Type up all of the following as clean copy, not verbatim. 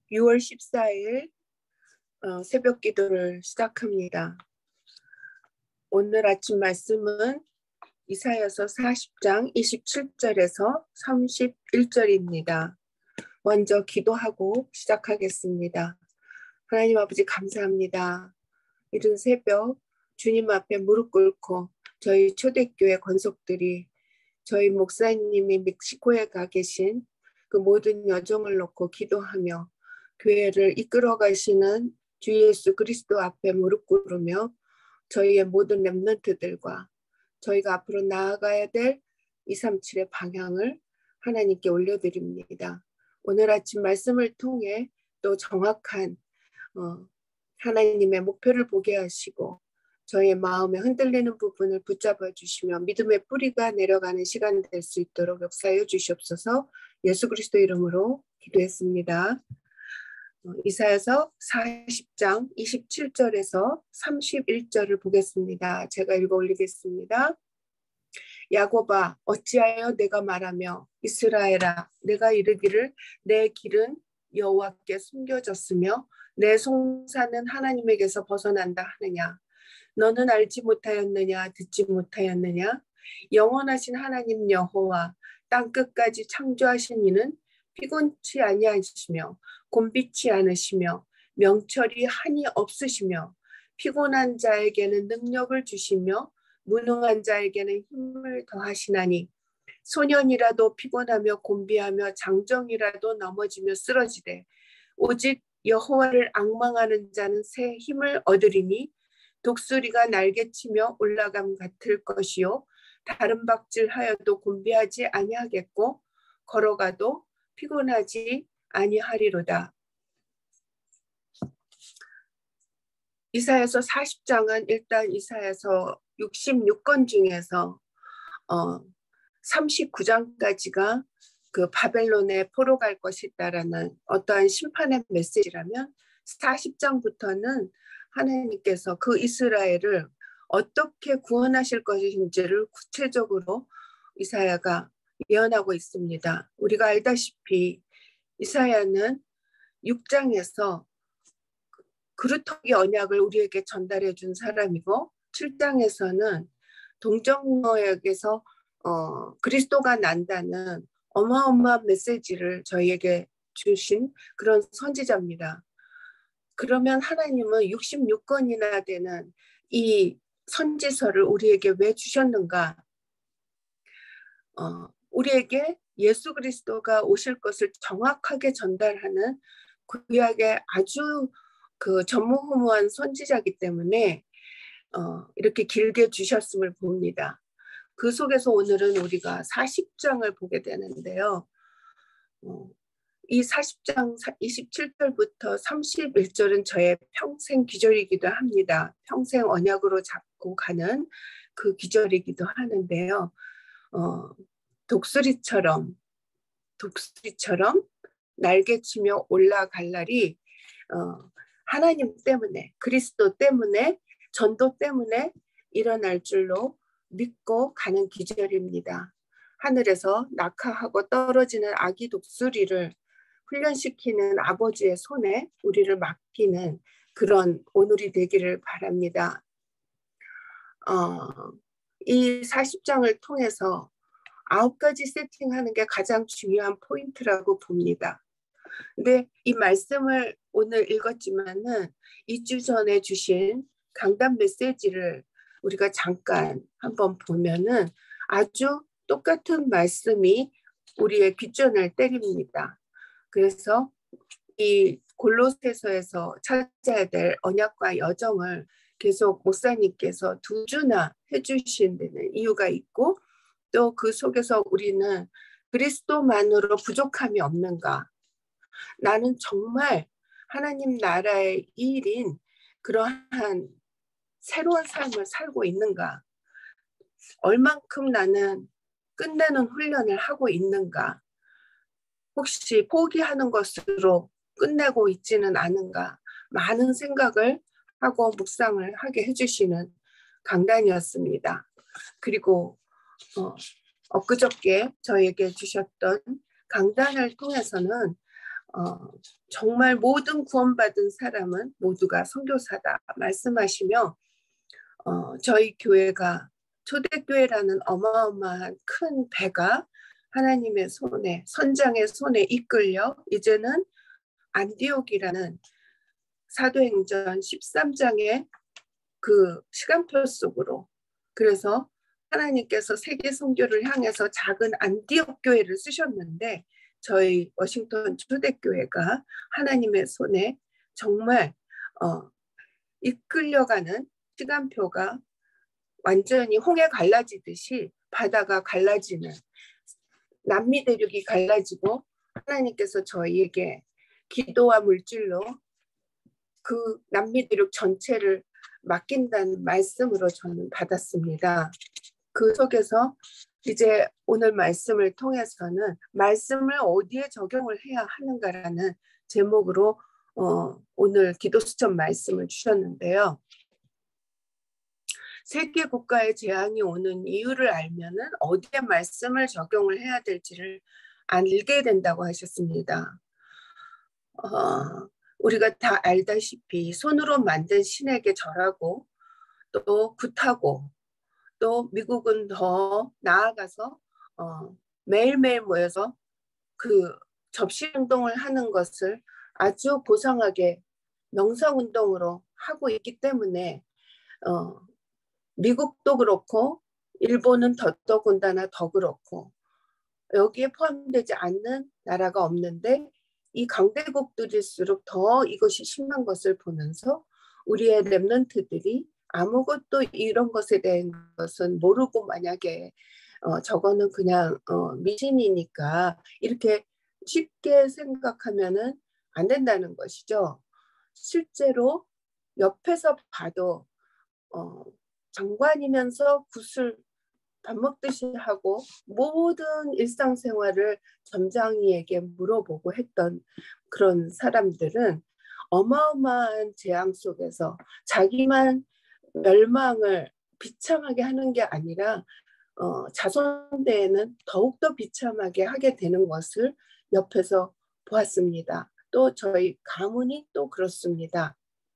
6월 14일 새벽 기도를 시작합니다. 오늘 아침 말씀은 이사야서 40장 27절에서 31절입니다. 먼저 기도하고 시작하겠습니다. 하나님 아버지 감사합니다. 이른 새벽 주님 앞에 무릎 꿇고 저희 초대교회 권속들이 저희 목사님이 멕시코에 가 계신 그 모든 여정을 놓고 기도하며 교회를 이끌어 가시는 주 예수 그리스도 앞에 무릎 꿇으며 저희의 모든 렘넌트들과 저희가 앞으로 나아가야 될 237의 방향을 하나님께 올려드립니다. 오늘 아침 말씀을 통해 또 정확한 하나님의 목표를 보게 하시고 저희의 마음에 흔들리는 부분을 붙잡아 주시며 믿음의 뿌리가 내려가는 시간 될 수 있도록 역사해 주시옵소서. 예수 그리스도 이름으로 기도했습니다. 이사야서 40장 27절에서 31절을 보겠습니다. 제가 읽어 올리겠습니다. 야곱아 어찌하여 내가 말하며 이스라엘아 내가 이르기를 내 길은 여호와께 숨겨졌으며 내 송사는 하나님에게서 벗어난다 하느냐. 너는 알지 못하였느냐 듣지 못하였느냐. 영원하신 하나님 여호와 땅끝까지 창조하신 이는 피곤치 아니하시며 곤비치 않으시며 명철이 한이 없으시며 피곤한 자에게는 능력을 주시며 무능한 자에게는 힘을 더하시나니 소년이라도 피곤하며 곤비하며 장정이라도 넘어지며 쓰러지되 오직 여호와를 앙망하는 자는 새 힘을 얻으리니 독수리가 날개치며 올라감 같을 것이요 다른 박질하여도 곤비하지 아니하겠고 걸어가도 피곤하지 아니하리로다. 이사야서 40장은 일단 이사야서 66권 중에서 39장까지가 그 바벨론에 포로 갈 것이다라는 어떠한 심판의 메시지라면 40장부터는 하나님께서 그 이스라엘을 어떻게 구원하실 것인지를 구체적으로 이사야가 예언하고 있습니다. 우리가 알다시피 이사야는 6장에서 그루터기 언약을 우리에게 전달해 준 사람이고 7장에서는 동정로역에서 그리스도가 난다는 어마어마한 메시지를 저희에게 주신 그런 선지자입니다. 그러면 하나님은 66권이나 되는 이 선지서를 우리에게 왜 주셨는가? 우리에게 예수 그리스도가 오실 것을 정확하게 전달하는 구약의 아주 그 전무후무한 선지자이기 때문에 이렇게 길게 주셨음을 봅니다. 그 속에서 오늘은 우리가 40장을 보게 되는데요. 이 40장 27절부터 31절은 저의 평생 기절이기도 합니다. 평생 언약으로 잡고 가는 그 기절이기도 하는데요. 독수리처럼 날개치며 올라갈 날이 하나님 때문에 그리스도 때문에 전도 때문에 일어날 줄로 믿고 가는 기절입니다. 하늘에서 낙하하고 떨어지는 아기 독수리를 훈련시키는 아버지의 손에 우리를 맡기는 그런 오늘이 되기를 바랍니다. 이 40장을 통해서 9가지 세팅하는 게 가장 중요한 포인트라고 봅니다. 근데 이 말씀을 오늘 읽었지만은 2주 전에 주신 강단 메시지를 우리가 잠깐 한번 보면은 아주 똑같은 말씀이 우리의 귓전을 때립니다. 그래서 이 골로새서에서 찾아야 될 언약과 여정을 계속 목사님께서 2주나 해주신 데는 이유가 있고 또 그 속에서 우리는 그리스도만으로 부족함이 없는가? 나는 정말 하나님 나라의 일인 그러한 새로운 삶을 살고 있는가? 얼만큼 나는 끝내는 훈련을 하고 있는가? 혹시 포기하는 것으로 끝내고 있지는 않은가? 많은 생각을 하고 묵상을 하게 해주시는 강단이었습니다. 그리고 엊그저께 저에게 주셨던 강단을 통해서는 정말 모든 구원받은 사람은 모두가 선교사다 말씀하시며 저희 교회가 초대교회라는 어마어마한 큰 배가 하나님의 손에 선장의 손에 이끌려 이제는 안디옥이라는 사도행전 13장의 그 시간표 속으로 그래서 하나님께서 세계 선교를 향해서 작은 안디옥 교회를 쓰셨는데 저희 워싱턴 초대교회가 하나님의 손에 정말 이끌려가는 시간표가 완전히 홍해 갈라지듯이 바다가 갈라지는 남미 대륙이 갈라지고 하나님께서 저희에게 기도와 물질로 그 남미 대륙 전체를 맡긴다는 말씀으로 저는 받았습니다. 그 속에서 이제 오늘 말씀을 통해서는 말씀을 어디에 적용을 해야 하는가라는 제목으로 오늘 기도 수첩 말씀을 주셨는데요. 세계 국가의 재앙이 오는 이유를 알면은 어디에 말씀을 적용을 해야 될지를 알게 된다고 하셨습니다. 우리가 다 알다시피 손으로 만든 신에게 절하고 또 굿하고 또 미국은 더 나아가서 매일매일 모여서 그 접시 운동을 하는 것을 아주 고상하게 명상운동으로 하고 있기 때문에 미국도 그렇고 일본은 더더군다나 더 그렇고 여기에 포함되지 않는 나라가 없는데 이 강대국들일수록 더 이것이 심한 것을 보면서 우리의 렘넌트들이 아무것도 이런 것에 대한 것은 모르고 만약에 저거는 그냥 미신이니까 이렇게 쉽게 생각하면은 안 된다는 것이죠. 실제로 옆에서 봐도 장관이면서 굿을 밥 먹듯이 하고 모든 일상생활을 점장이에게 물어보고 했던 그런 사람들은 어마어마한 재앙 속에서 자기만 멸망을 비참하게 하는 게 아니라 자손대에는 더욱더 비참하게 하게 되는 것을 옆에서 보았습니다. 또 저희 가문이 또 그렇습니다.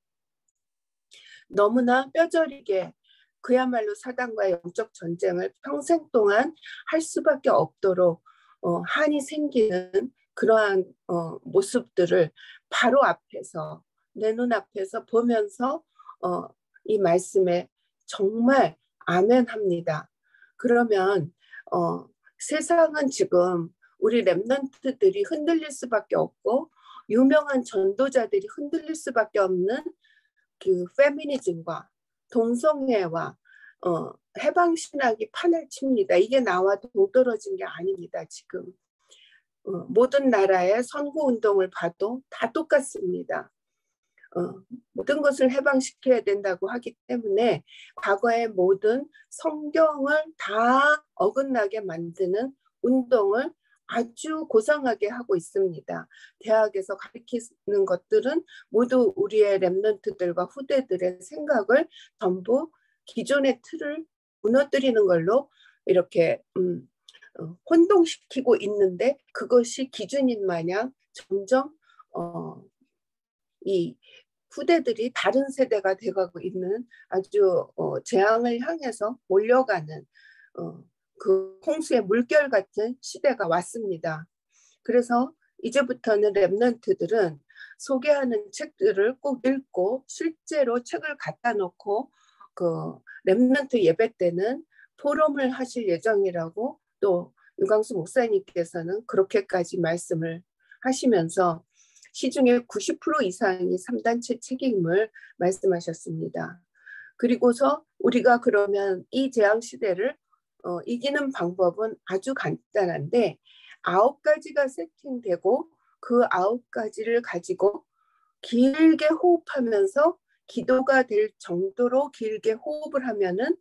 너무나 뼈저리게 그야말로 사단과의 영적 전쟁을 평생 동안 할 수밖에 없도록 한이 생기는 그러한 모습들을 바로 앞에서 내 눈앞에서 보면서 이 말씀에 정말 아멘합니다. 그러면 세상은 지금 우리 렘넌트들이 흔들릴 수밖에 없고 유명한 전도자들이 흔들릴 수밖에 없는 그 페미니즘과 동성애와 해방신학이 판을 칩니다. 이게 나와 동떨어진 게 아닙니다. 지금 모든 나라의 선거운동을 봐도 다 똑같습니다. 모든 것을 해방시켜야 된다고 하기 때문에 과거의 모든 성경을 다 어긋나게 만드는 운동을 아주 고상하게 하고 있습니다. 대학에서 가르치는 것들은 모두 우리의 렘넌트들과 후대들의 생각을 전부 기존의 틀을 무너뜨리는 걸로 이렇게 혼동시키고 있는데 그것이 기준인 마냥 점점 이 후대들이 다른 세대가 돼가고 있는 아주 재앙을 향해서 몰려가는 그 홍수의 물결 같은 시대가 왔습니다. 그래서 이제부터는 렘넌트들은 소개하는 책들을 꼭 읽고 실제로 책을 갖다 놓고 그 렘넌트 예배 때는 포럼을 하실 예정이라고 또 유광수 목사님께서는 그렇게까지 말씀을 하시면서 시중에 90% 이상이 3단체 책임을 말씀하셨습니다. 그리고서 우리가 그러면 이 재앙 시대를 이기는 방법은 아주 간단한데 9가지가 세팅되고 그 9가지를 가지고 길게 호흡하면서 기도가 될 정도로 길게 호흡을 하면은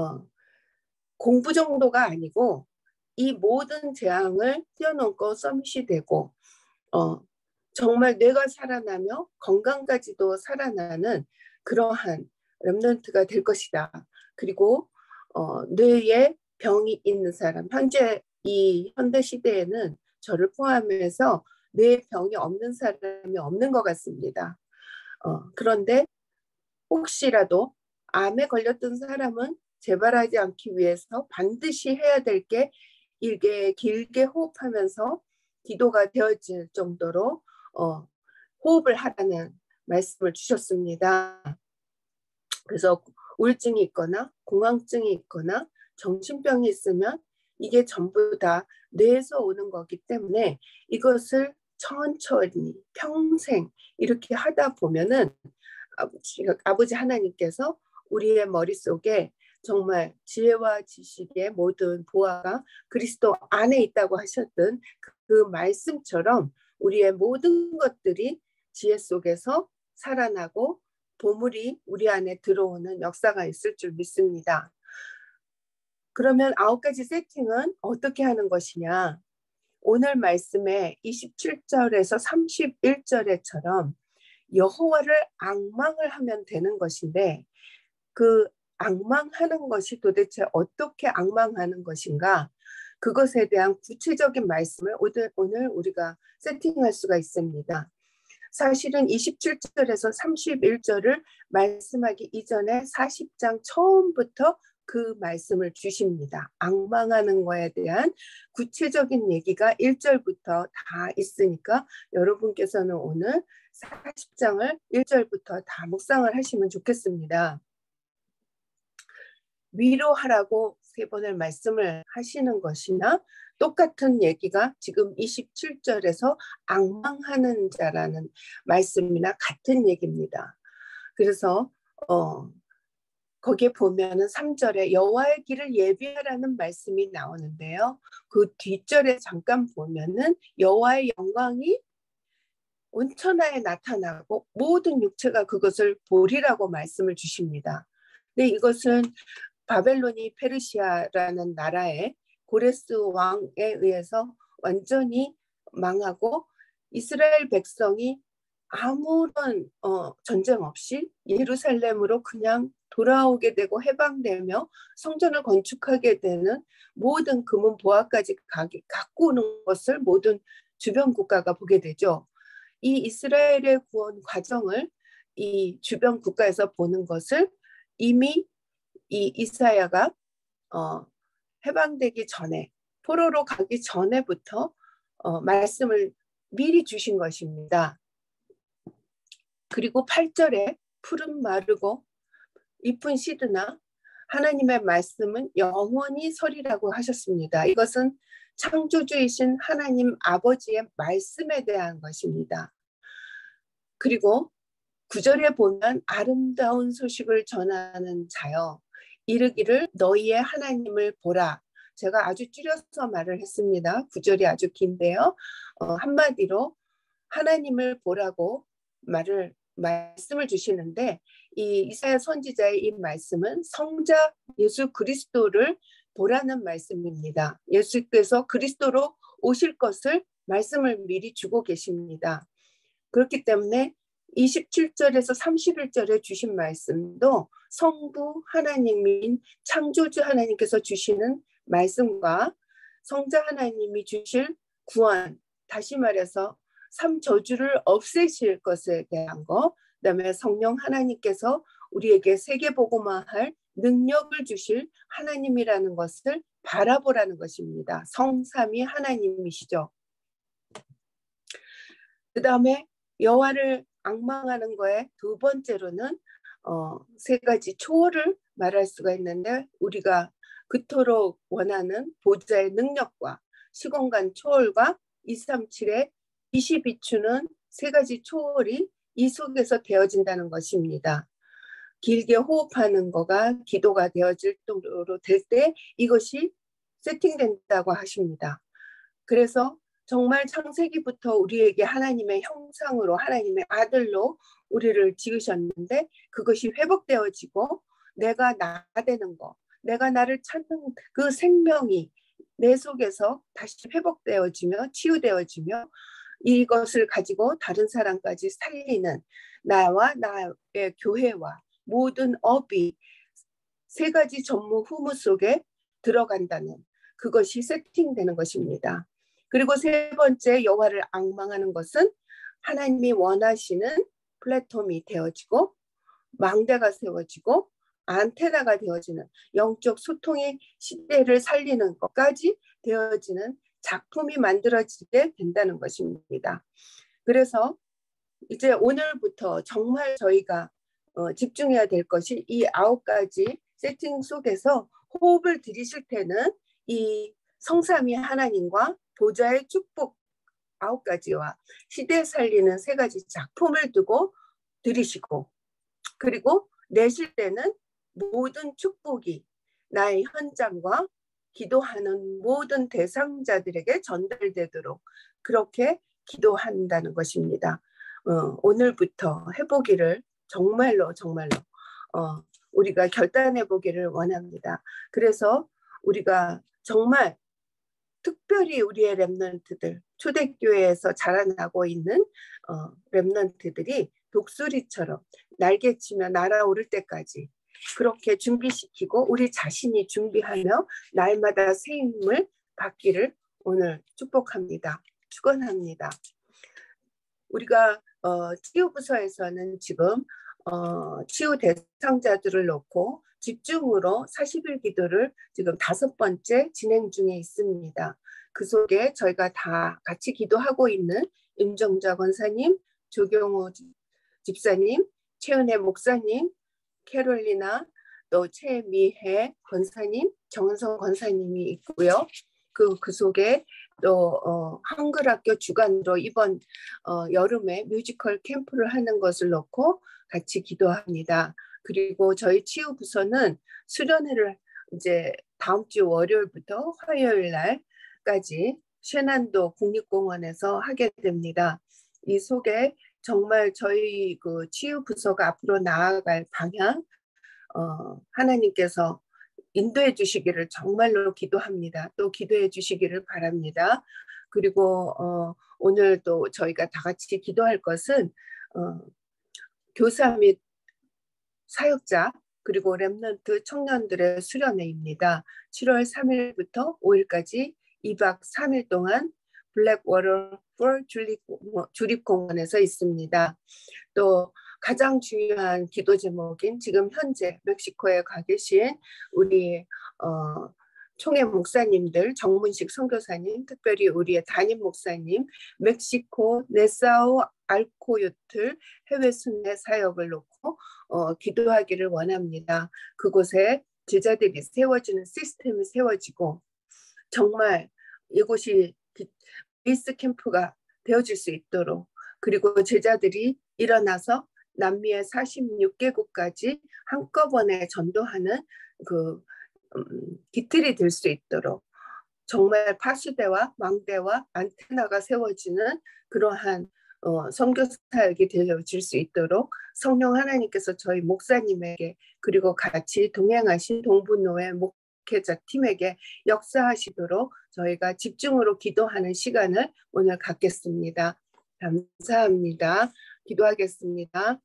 공부 정도가 아니고 이 모든 재앙을 뛰어넘고 서밋이 되고 정말 뇌가 살아나며 건강까지도 살아나는 그러한 렘넌트가 될 것이다. 그리고 뇌에 병이 있는 사람, 현재 이 현대 시대에는 저를 포함해서 뇌 병이 없는 사람이 없는 것 같습니다. 그런데 혹시라도 암에 걸렸던 사람은 재발하지 않기 위해서 반드시 해야 될 게 이게 길게 호흡하면서 기도가 되어질 정도로 호흡을 하라는 말씀을 주셨습니다. 그래서 우울증이 있거나 공황증이 있거나 정신병이 있으면 이게 전부 다 뇌에서 오는 거기 때문에 이것을 천천히 평생 이렇게 하다 보면은 아버지 하나님께서 우리의 머릿속에 정말 지혜와 지식의 모든 보화가 그리스도 안에 있다고 하셨던 그 말씀처럼 우리의 모든 것들이 지혜 속에서 살아나고 보물이 우리 안에 들어오는 역사가 있을 줄 믿습니다. 그러면 9가지 세팅은 어떻게 하는 것이냐? 오늘 말씀에 27절에서 31절에처럼 여호와를 앙망을 하면 되는 것인데 그 앙망하는 것이 도대체 어떻게 앙망하는 것인가? 그것에 대한 구체적인 말씀을 오늘 우리가 세팅할 수가 있습니다. 사실은 27절에서 31절을 말씀하기 이전에 40장 처음부터 그 말씀을 주십니다. 앙망하는 거에 대한 구체적인 얘기가 1절부터 다 있으니까 여러분께서는 오늘 40장을 1절부터 다 묵상을 하시면 좋겠습니다. 위로하라고 3번을 말씀을 하시는 것이나 똑같은 얘기가 지금 27절에서 앙망하는 자라는 말씀이나 같은 얘기입니다. 그래서 거기에 보면은 3절에 여호와의 길을 예비하라는 말씀이 나오는데요. 그 뒷절에 잠깐 보면은 여호와의 영광이 온천하에 나타나고 모든 육체가 그것을 보리라고 말씀을 주십니다. 근데 이것은 바벨론이 페르시아라는 나라의 고레스 왕에 의해서 완전히 망하고 이스라엘 백성이 아무런 전쟁 없이 예루살렘으로 그냥 돌아오게 되고 해방되며 성전을 건축하게 되는 모든 금은 보화까지 갖고 오는 것을 모든 주변 국가가 보게 되죠. 이 이스라엘의 구원 과정을 이 주변 국가에서 보는 것을 이미 이 이사야가 해방되기 전에 포로로 가기 전에부터 말씀을 미리 주신 것입니다. 그리고 8절에 푸른 마르고 잎은 시드나 하나님의 말씀은 영원히 서리라고 하셨습니다. 이것은 창조주이신 하나님 아버지의 말씀에 대한 것입니다. 그리고 9절에 보면 아름다운 소식을 전하는 자여 이르기를 너희의 하나님을 보라. 제가 아주 줄여서 말을 했습니다. 9절이 아주 긴데요. 한마디로 하나님을 보라고 말씀을 주시는데 이 이사야 선지자의 이 말씀은 성자 예수 그리스도를 보라는 말씀입니다. 예수께서 그리스도로 오실 것을 말씀을 미리 주고 계십니다. 그렇기 때문에 27절에서 31절에 주신 말씀도 성부 하나님인 창조주 하나님께서 주시는 말씀과 성자 하나님이 주실 구원, 다시 말해서 3저주를 없애실 것에 대한 거, 그다음에 성령 하나님께서 우리에게 세계복음화할 능력을 주실 하나님이라는 것을 바라보라는 것입니다. 성삼위 하나님이시죠. 그 다음에 여호와를 앙망하는 거에 2번째로는 3가지 초월을 말할 수가 있는데 우리가 그토록 원하는 보좌의 능력과 시공간 초월과 237의 빛이 비추는 3가지 초월이 이 속에서 되어진다는 것입니다. 길게 호흡하는 거가 기도가 되어질 정도로 될 때 이것이 세팅된다고 하십니다. 그래서 정말 창세기부터 우리에게 하나님의 형상으로 하나님의 아들로 우리를 지으셨는데 그것이 회복되어지고 내가 나 되는 거, 내가 나를 찾는 그 생명이 내 속에서 다시 회복되어지며 치유되어지며 이것을 가지고 다른 사람까지 살리는 나와 나의 교회와 모든 업이 3가지 전무 후무 속에 들어간다는 그것이 세팅되는 것입니다. 그리고 세 번째, 여호와를 앙망하는 것은 하나님이 원하시는 플랫폼이 되어지고 망대가 세워지고 안테나가 되어지는, 영적 소통의 시대를 살리는 것까지 되어지는 작품이 만들어지게 된다는 것입니다. 그래서 이제 오늘부터 정말 저희가 집중해야 될 것이 이 9가지 세팅 속에서 호흡을 들이실 때는 이 성삼위 하나님과 보좌의 축복 9가지와 시대 살리는 3가지 작품을 두고 들이시고, 그리고 내쉴 때는 모든 축복이 나의 현장과 기도하는 모든 대상자들에게 전달되도록 그렇게 기도한다는 것입니다. 오늘부터 해보기를 정말로 우리가 결단해 보기를 원합니다. 그래서 우리가 정말 특별히 우리의 렘넌트들, 초대교회에서 자라나고 있는 렘넌트들이 독수리처럼 날개치며 날아오를 때까지 그렇게 준비시키고 우리 자신이 준비하며 날마다 새 힘을 받기를 오늘 축복합니다. 축원합니다. 우리가 치유부서에서는 지금 치유 대상자들을 놓고 집중으로 40일 기도를 지금 5번째 진행 중에 있습니다. 그 속에 저희가 다 같이 기도하고 있는 임정자 권사님, 조경호 집사님, 최은혜 목사님, 캐롤리나, 또 최미혜 권사님, 정은성 권사님이 있고요. 그 속에 또 한글학교 주관으로 이번 여름에 뮤지컬 캠프를 하는 것을 놓고 같이 기도합니다. 그리고 저희 치유부서는 수련회를 이제 다음 주 월요일부터 화요일 날까지 쉐난도 국립공원에서 하게 됩니다. 이 속에 정말 저희 그 치유부서가 앞으로 나아갈 방향 하나님께서 인도해 주시기를 정말로 기도합니다. 또 기도해 주시기를 바랍니다. 그리고 오늘 또 저희가 다 같이 기도할 것은 교사 및 사역자 그리고 렘넌트 청년들의 수련회입니다. 7월 3일부터 5일까지 2박 3일 동안 블랙워터 주립공원에서 있습니다. 또 가장 중요한 기도 제목인 지금 현재 멕시코에 가 계신 우리 총회 목사님들, 정문식 선교사님, 특별히 우리의 담임 목사님, 멕시코 네사우 알코요틀 해외 순회 사역을 놓고 기도하기를 원합니다. 그곳에 제자들이 세워지는 시스템이 세워지고 정말 이곳이 베이스 캠프가 되어질 수 있도록, 그리고 제자들이 일어나서 남미의 46개국까지 한꺼번에 전도하는 그 깃틀이 될 수 있도록 정말 파수대와 망대와 안테나가 세워지는 그러한 선교 사역이 되어질 수 있도록 성령 하나님께서 저희 목사님에게 그리고 같이 동행하신 동부노회 목회자 팀에게 역사하시도록 저희가 집중으로 기도하는 시간을 오늘 갖겠습니다. 감사합니다. 기도하겠습니다.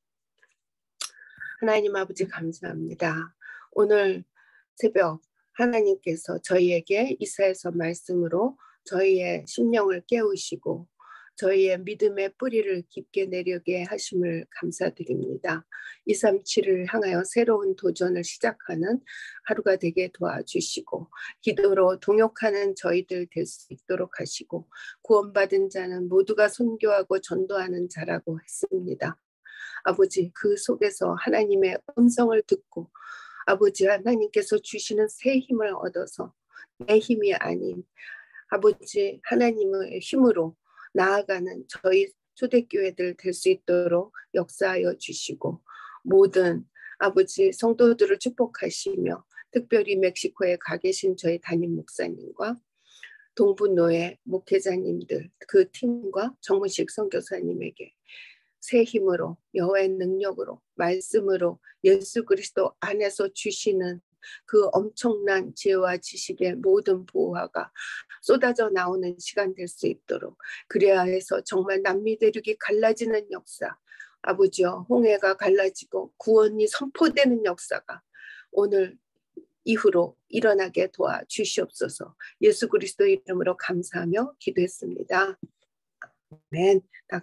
하나님 아버지 감사합니다. 오늘 새벽 하나님께서 저희에게 이사야서 말씀으로 저희의 심령을 깨우시고 저희의 믿음의 뿌리를 깊게 내리게 하심을 감사드립니다. 237을 향하여 새로운 도전을 시작하는 하루가 되게 도와주시고 기도로 동역하는 저희들 될 수 있도록 하시고 구원받은 자는 모두가 선교하고 전도하는 자라고 했습니다. 아버지, 그 속에서 하나님의 음성을 듣고 아버지 하나님께서 주시는 새 힘을 얻어서 내 힘이 아닌 아버지 하나님의 힘으로 나아가는 저희 초대교회들 될 수 있도록 역사하여 주시고 모든 아버지 성도들을 축복하시며 특별히 멕시코에 가 계신 저희 담임 목사님과 동부노회 목회자님들 그 팀과 정문식 선교사님에게 새 힘으로 여호와의 능력으로 말씀으로 예수 그리스도 안에서 주시는 그 엄청난 지혜와 지식의 모든 보화가 쏟아져 나오는 시간 될 수 있도록 그래야 해서 정말 남미 대륙이 갈라지는 역사, 아버지여 홍해가 갈라지고 구원이 선포되는 역사가 오늘 이후로 일어나게 도와주시옵소서. 예수 그리스도 이름으로 감사하며 기도했습니다. 아멘.